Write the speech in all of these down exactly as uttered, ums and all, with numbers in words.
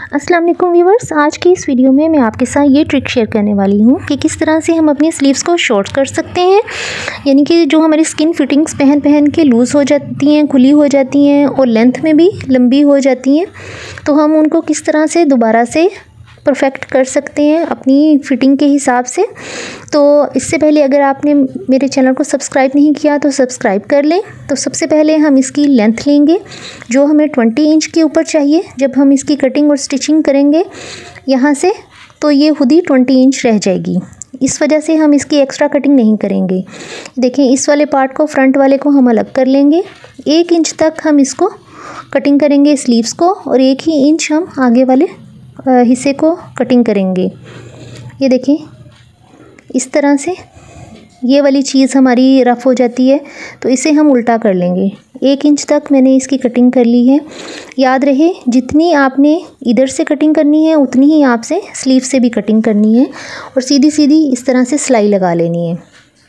अस्सलाम वालेकुम व्यूवर्स, आज की इस वीडियो में मैं आपके साथ ये ट्रिक शेयर करने वाली हूँ कि किस तरह से हम अपनी स्लीव्स को शॉर्ट कर सकते हैं। यानी कि जो हमारी स्किन फिटिंग्स पहन पहन के लूज़ हो जाती हैं, खुली हो जाती हैं और लेंथ में भी लंबी हो जाती हैं, तो हम उनको किस तरह से दोबारा से परफेक्ट कर सकते हैं अपनी फ़िटिंग के हिसाब से। तो इससे पहले अगर आपने मेरे चैनल को सब्सक्राइब नहीं किया तो सब्सक्राइब कर लें। तो सबसे पहले हम इसकी लेंथ लेंगे जो हमें ट्वेंटी इंच के ऊपर चाहिए। जब हम इसकी कटिंग और स्टिचिंग करेंगे यहाँ से तो ये खुद ही ट्वेंटी इंच रह जाएगी। इस वजह से हम इसकी एक्स्ट्रा कटिंग नहीं करेंगे। देखें, इस वाले पार्ट को, फ्रंट वाले को हम अलग कर लेंगे। एक इंच तक हम इसको कटिंग करेंगे स्लीव्स को और एक ही इंच हम आगे वाले हिस्से को कटिंग करेंगे। ये देखें, इस तरह से ये वाली चीज़ हमारी रफ़ हो जाती है तो इसे हम उल्टा कर लेंगे। एक इंच तक मैंने इसकी कटिंग कर ली है। याद रहे, जितनी आपने इधर से कटिंग करनी है उतनी ही आपसे स्लीव से भी कटिंग करनी है और सीधी सीधी इस तरह से सिलाई लगा लेनी है।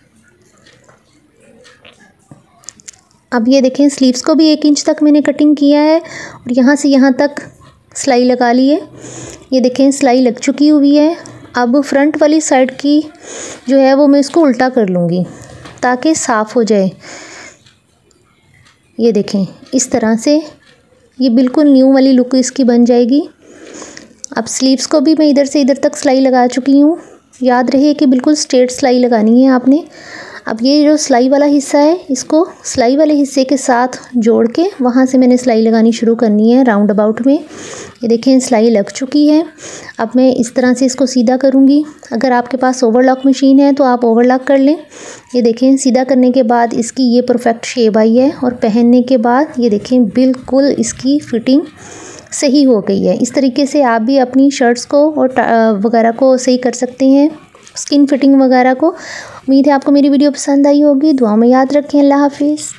अब ये देखें, स्लीव्स को भी एक इंच तक मैंने कटिंग किया है और यहाँ से यहाँ तक सिलाई लगा ली है। ये देखें, सिलाई लग चुकी हुई है। अब फ्रंट वाली साइड की जो है वो मैं इसको उल्टा कर लूँगी ताकि साफ़ हो जाए। ये देखें, इस तरह से ये बिल्कुल न्यू वाली लुक इसकी बन जाएगी। अब स्लीव्स को भी मैं इधर से इधर तक सिलाई लगा चुकी हूँ। याद रहे कि बिल्कुल स्ट्रेट सिलाई लगानी है आपने। अब ये जो सिलाई वाला हिस्सा है इसको सिलाई वाले हिस्से के साथ जोड़ के वहाँ से मैंने सिलाई लगानी शुरू करनी है राउंड अबाउट में। ये देखें, सिलाई लग चुकी है। अब मैं इस तरह से इसको सीधा करूँगी। अगर आपके पास ओवरलॉक मशीन है तो आप ओवरलॉक कर लें। ये देखें, सीधा करने के बाद इसकी ये परफेक्ट शेप आई है और पहनने के बाद ये देखें बिल्कुल इसकी फ़िटिंग सही हो गई है। इस तरीके से आप भी अपनी शर्ट्स को और वगैरह को सही कर सकते हैं, स्किन फिटिंग वगैरह को। उम्मीद है आपको मेरी वीडियो पसंद आई होगी। दुआ में याद रखें। अल्लाह हाफिज़।